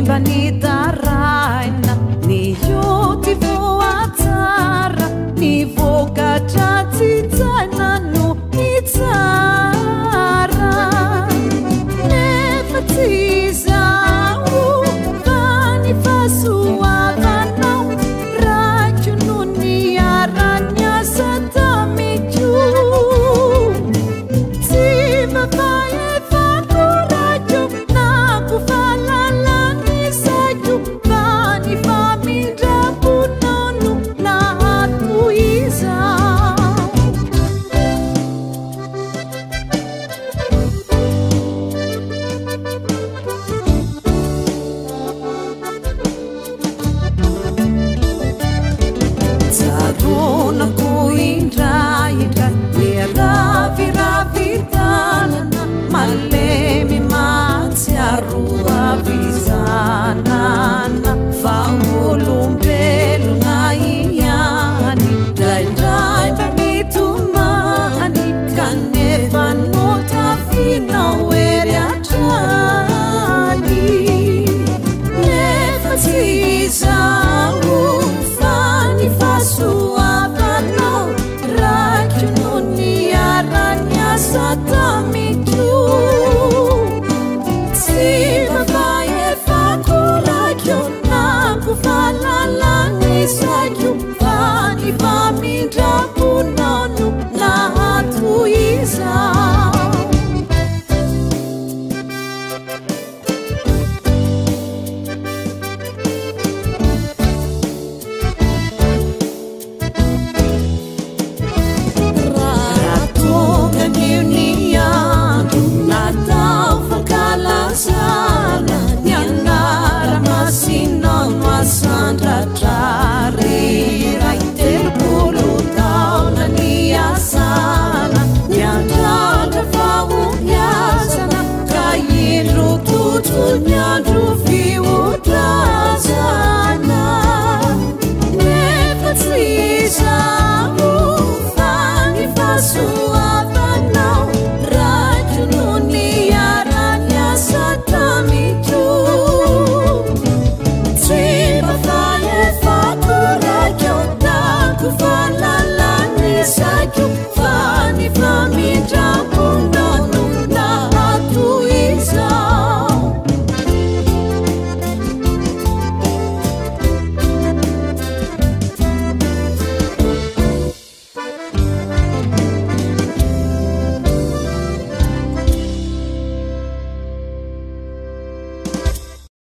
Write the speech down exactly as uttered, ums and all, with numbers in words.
vanitaraina niyoty voatsara nivokatra tsy tsaina no itsara nefa tsy izao fa ny fahasoavanao raiko no niarany asa tamiko tsy mafaefako raiko na ko fahalalany saiko fa ny famindraponao no nahatoizao tsaronako indraindra miraviravitanana malemy matsiaro avizanana fa olombelona ihany draindray mba mitomany kanefa notafinao ery atrany nefa tsy izao fa ny fahasoavanao raiko no niarany asa tamiko tsy mafaefako raiko na ko fahalalany saiko fa ny famindraponao no nahatoizao raha tonga nio ny andro natao fankalazana ny anara masinao no asandratra